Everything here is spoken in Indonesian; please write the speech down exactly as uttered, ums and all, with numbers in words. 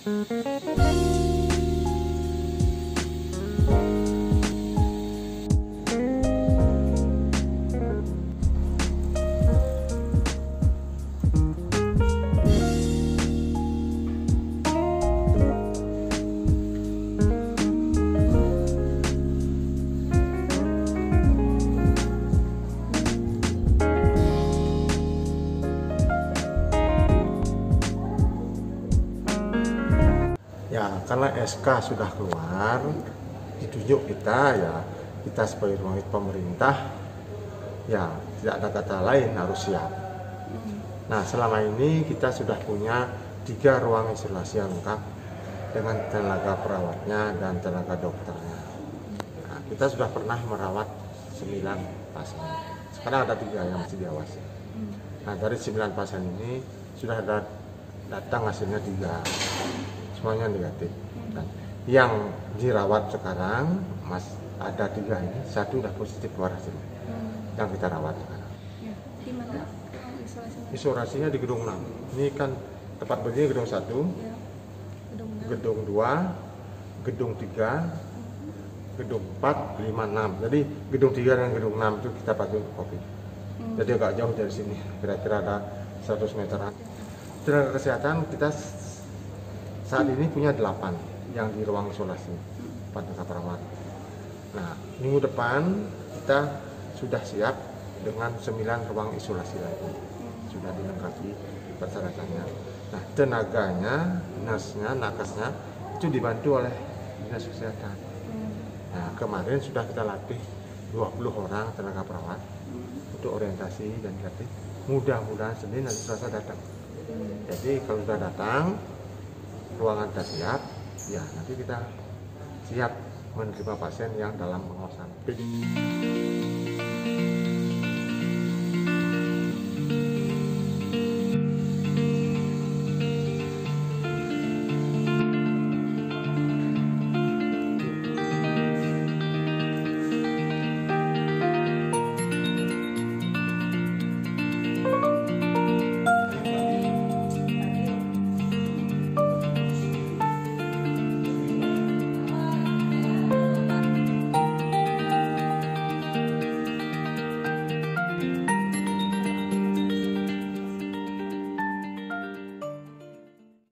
Ya, karena S K sudah keluar, ditunjuk kita, ya kita sebagai ruang pemerintah, ya tidak ada kata lain, harus siap. Nah, selama ini kita sudah punya tiga ruang isolasi yang lengkap dengan tenaga perawatnya dan tenaga dokternya. Nah, kita sudah pernah merawat sembilan pasien. Sekarang ada tiga yang masih diawasi. Nah, dari sembilan pasien ini sudah ada datang hasilnya tiga. Semuanya negatif. Dan yang dirawat sekarang mas ada tiga ini, satu sudah positif keluar hasilnya. Hmm. Yang kita rawat sekarang. Ya, di mana isolasinya? Isolasinya di gedung enam. Ini kan tempat berdiri gedung satu, Ya. Gedung enam. gedung dua, gedung tiga, gedung empat, lima, enam. Jadi gedung tiga dan gedung enam itu kita pakai untuk COVID. Hmm. Jadi agak jauh dari sini, kira-kira ada seratus meteran. Tenaga kesehatan kita saat ini punya delapan yang di ruang isolasi, empat tenaga perawat. Nah, minggu depan kita sudah siap dengan sembilan ruang isolasi lagi, sudah dilengkapi persyaratannya. Nah, tenaganya, nurse-nya, nakesnya itu dibantu oleh dinas kesehatan. Nah, kemarin sudah kita latih dua puluh orang tenaga perawat untuk orientasi dan latih. Mudah-mudahan Senin dan Selasa datang. Jadi kalau sudah datang, ruangan sudah siap, ya nanti kita siap menerima pasien yang dalam pengawasan.